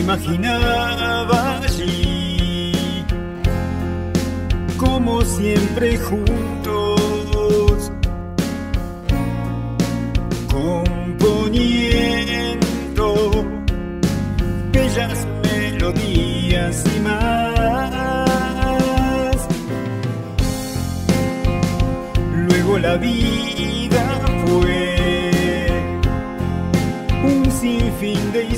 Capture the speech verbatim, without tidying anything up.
imaginaba allí, como siempre juntos, componiendo bellas melodías y más. Luego la vida fue un sinfín de